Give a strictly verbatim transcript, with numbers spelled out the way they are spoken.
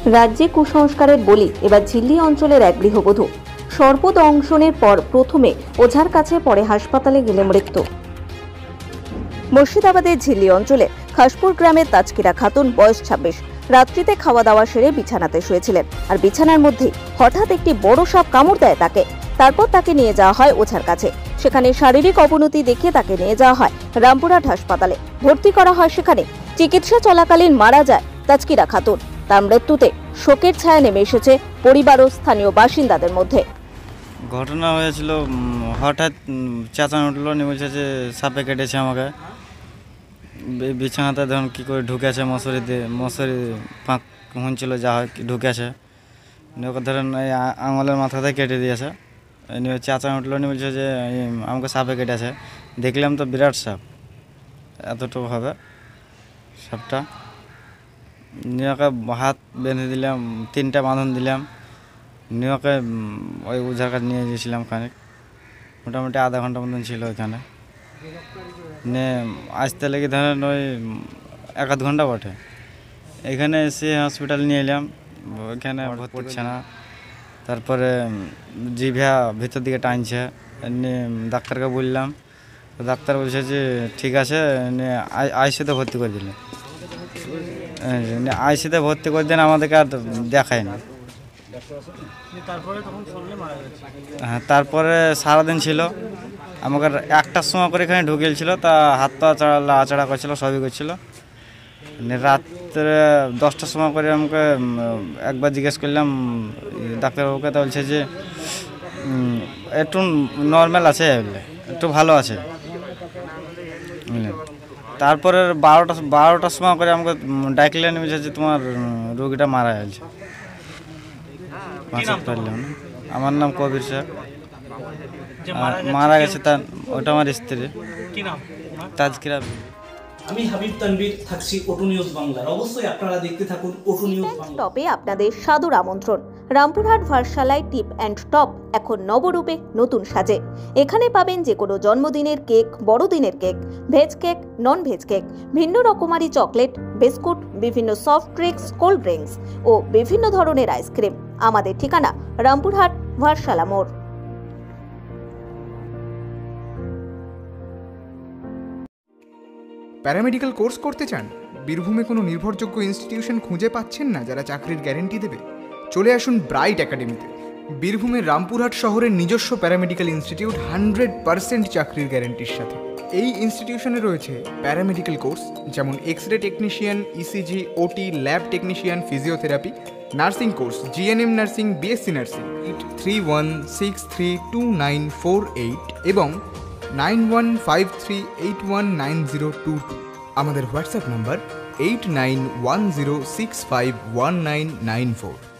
রাজ্যে কুসংস্কারের বলি এবার ঝিল্লি অঞ্চলের এক গৃহবধূ। সর্পদংশনের পর প্রথমে ওঝার কাছে, পরে হাসপাতালে গেলে মৃত্যু। মুর্শিদাবাদের ঝিল্লি অঞ্চলে খাসপুর গ্রামের তাজকিরা খাতুন, বয়স ছাব্বিশ, রাত্রিতে খাওয়া দাওয়া সেরে বিছানাতে শুয়েছিলেন। আর বিছানার মধ্যেই হঠাৎ একটি বড় সাপ কামড় দেয় তাকে। তারপর তাকে নিয়ে যাওয়া হয় ওঝার কাছে। সেখানে শারীরিক অবনতি দেখে তাকে নিয়ে যাওয়া হয় রামপুরহাট হাসপাতালে। ভর্তি করা হয় সেখানে। চিকিৎসা চলাকালীন মারা যায় তাজকিরা খাতুন। তার মৃত্যুতে শোকের ছায়া নেমে এসেছে পরিবার ও স্থানীয় বাসিন্দাদের মধ্যে। ঘটনা হয়েছিল, হঠাৎ চেঁচানো উঠলো, নিয়ে বলছে যে সাপে কেটেছে আমাকে। বিছানাতে ধরুন কী করে ঢুকেছে, মশারি দিয়ে মশারি পাঁক হুঁচছিল, যা হয় ঢুকেছে, ওকে ধরেন এই আঙুলের মাথাতে কেটে দিয়েছে। নিয়ে চেঁচানো উঠলো, নিয়ে বলছে যে আমাকে সাপে কেটেছে। দেখলাম তো বিরাট সাপ, এতটুকু হবে সাপটা। নিয়ে ওকে হাত বেঁধে দিলাম, তিনটা বাঁধন দিলাম। নিয়ে ওকে ওই ওঝার কাছে নিয়ে গিয়েছিলাম খানিক, মোটামুটি আধা ঘন্টা মতন ছিল ওইখানে। নিয়ে আসতে লেগে ধরেন ওই এক আধ ঘন্টা বটে। এখানে এসে হসপিটাল নিয়ে এলাম, ওইখানে ভর্তি করছে না। তারপরে জিভা ভিতর দিকে টানছে, নিয়ে ডাক্তারকে বললাম, ডাক্তার বলছে যে ঠিক আছে, নিয়ে আইসিতে ভর্তি করে দিলেন। আইসিতে ভর্তি করে দিন, আমাদেরকে আর দেখায় না। হ্যাঁ, তারপরে সারাদিন ছিল। আমাকে একটার সময় করে এখানে ঢুকেছিল, তা হাত পা আচাড়া করছিল, সবই করছিল। রাত্রে দশটার সময় করে আমাকে একবার জিজ্ঞেস করলাম ডাক্তারবাবুকে, তা বলছে যে একটু নর্মাল আছে, একটু ভালো আছে। তারপরে বারোটা বারোটার সময় করে আমাকে ডাকলেন, বলছে যে তোমার রোগীটা মারা গেছে। আমার নাম কবির স্যার। মারা গেছে তার, ওটা আমার স্ত্রী তাজকিরা। আমি হাবিব তানভীর, থাকছি ওটু নিউজ বাংলার। অবশ্যই আপনারা দেখতে থাকুন ওটু নিউজ বাংলা। টপে আপনাদের সাদর আমন্ত্রণ। রামপুরহাট ভার্সালায় টিপ অ্যান্ড টপ এখন নবরূপে নতুন সাজে। এখানে পাবেন যে কোনো জন্মদিনের কেক, বড়দিনের cake, veg cake, non veg cake, ভিন্ন রকমারি চকলেট, বিস্কুট, বিভিন্ন সফট ড্রিঙ্কস, কোল্ড ড্রিঙ্কস ও বিভিন্ন ধরনের আইসক্রিম। আমাদের ঠিকানা রামপুরহাট ভার্সালা মোড়। প্যারামেডিক্যাল কোর্স করতে চান? বীরভূমে কোনো নির্ভরযোগ্য ইনস্টিটিউশন খুঁজে পাচ্ছেন না যারা চাকরির গ্যারেন্টি দেবে? চলে আসুন ব্রাইট একাডেমিতে। বীরভূমের রামপুরহাট শহরের নিজস্ব প্যারামেডিক্যাল ইনস্টিটিউট, হান্ড্রেড পার্সেন্ট চাকরির গ্যারেন্টির সাথে। এই ইনস্টিটিউশনে রয়েছে প্যারামেডিক্যাল কোর্স যেমন x ray technician, ECG, OT, lab technician, physiotherapy, nursing course, GNM nursing, BSc nursing. Eight three one six three two nine four eight এবং nine one five three eight one nine zero two two. আমাদের WhatsApp number eight nine one zero six five one nine nine four.